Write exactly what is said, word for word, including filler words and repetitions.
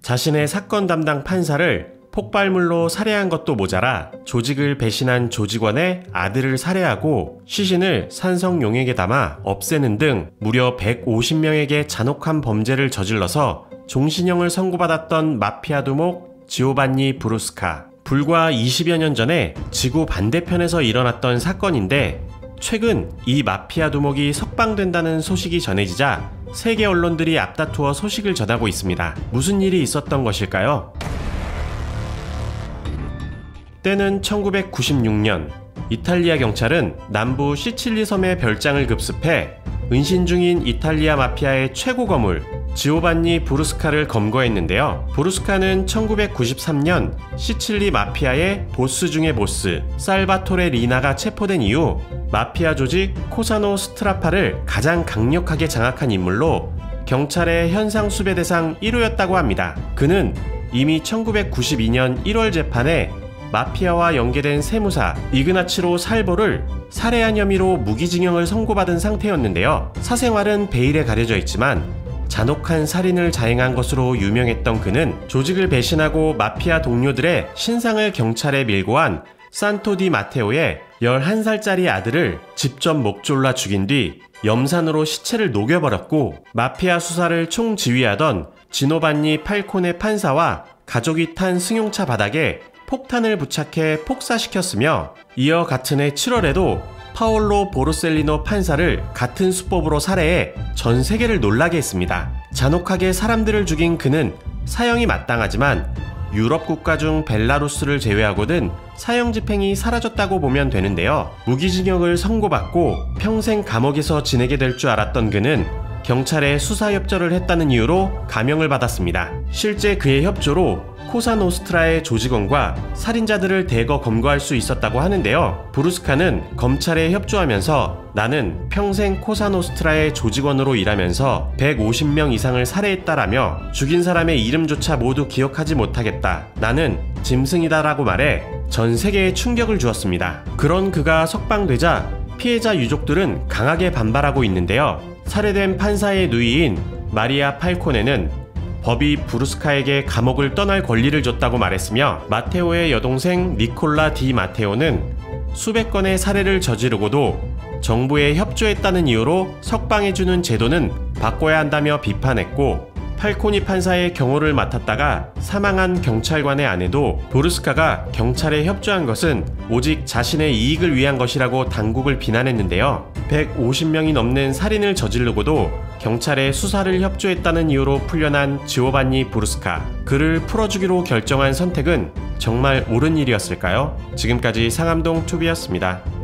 자신의 사건 담당 판사를 폭발물로 살해한 것도 모자라 조직을 배신한 조직원의 아들을 살해하고 시신을 산성 용액에 담아 없애는 등 무려 백오십 명에게 잔혹한 범죄를 저질러서 종신형을 선고받았던 마피아 두목 지오반니 브루스카. 불과 이십여 년 전에 지구 반대편에서 일어났던 사건인데 최근 이 마피아 두목이 석방된다는 소식이 전해지자 세계 언론들이 앞다투어 소식을 전하고 있습니다. 무슨 일이 있었던 것일까요? 때는 천구백구십육 년, 이탈리아 경찰은 남부 시칠리 섬의 별장을 급습해 은신 중인 이탈리아 마피아의 최고 거물 지오반니 브루스카를 검거했는데요. 브루스카는 천구백구십삼 년 시칠리 마피아의 보스 중의 보스 살바토레 리나가 체포된 이후 마피아 조직 코사노 스트라파를 가장 강력하게 장악한 인물로 경찰의 현상 수배 대상 일 호였다고 합니다. 그는 이미 천구백구십이 년 일월 재판에 마피아와 연계된 세무사 이그나치로 살보를 살해한 혐의로 무기징역을 선고받은 상태였는데요. 사생활은 베일에 가려져 있지만 잔혹한 살인을 자행한 것으로 유명했던 그는 조직을 배신하고 마피아 동료들의 신상을 경찰에 밀고 한 산토 디 마테오의 열한 살짜리 아들을 직접 목 졸라 죽인 뒤 염산으로 시체를 녹여버렸고 마피아 수사를 총지휘하던 지노반니 팔코네 판사와 가족이 탄 승용차 바닥에 폭탄을 부착해 폭사시켰으며 이어 같은 해 칠월에도 파올로 보르셀리노 판사를 같은 수법으로 살해해 전 세계를 놀라게 했습니다. 잔혹하게 사람들을 죽인 그는 사형이 마땅하지만 유럽 국가 중 벨라루스를 제외하고는 사형 집행이 사라졌다고 보면 되는데요. 무기징역을 선고받고 평생 감옥에서 지내게 될 줄 알았던 그는 경찰에 수사 협조를 했다는 이유로 감형을 받았습니다. 실제 그의 협조로 코사노스트라의 조직원과 살인자들을 대거 검거할 수 있었다고 하는데요. 브루스카는 검찰에 협조하면서 나는 평생 코사노스트라의 조직원으로 일하면서 백오십 명 이상을 살해했다라며 죽인 사람의 이름조차 모두 기억하지 못하겠다. 나는 짐승이다 라고 말해 전 세계에 충격을 주었습니다. 그런 그가 석방되자 피해자 유족들은 강하게 반발하고 있는데요. 살해된 판사의 누이인 마리아 팔코네는 법이 브루스카에게 감옥을 떠날 권리를 줬다고 말했으며 마테오의 여동생 니콜라 디 마테오는 수백 건의 살해를 저지르고도 정부에 협조했다는 이유로 석방해주는 제도는 바꿔야 한다며 비판했고 팔코니 판사의 경호를 맡았다가 사망한 경찰관의 아내도 브루스카가 경찰에 협조한 것은 오직 자신의 이익을 위한 것이라고 당국을 비난했는데요. 백오십 명이 넘는 살인을 저지르고도 경찰에 수사를 협조했다는 이유로 풀려난 지오반니 브루스카. 그를 풀어주기로 결정한 선택은 정말 옳은 일이었을까요? 지금까지 상암동 투비였습니다.